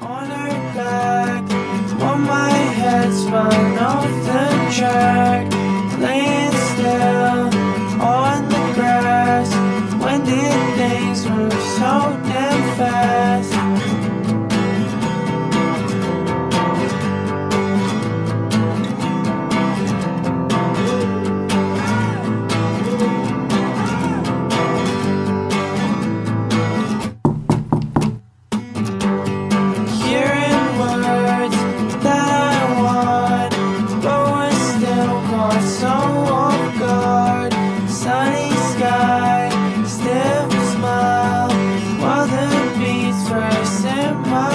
on her back, while my head spun off the track, laying still on the grass. When did things move so damn fast? So off guard, sunny sky, stiff smile, while the beats first in my